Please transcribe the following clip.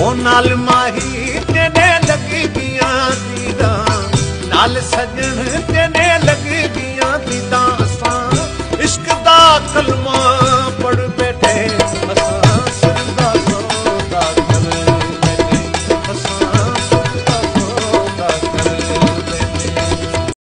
नाल माही तेने लगी दिया दीदा नाल सजन तेने लगी दिया दीदा असां इश्क दा कलमा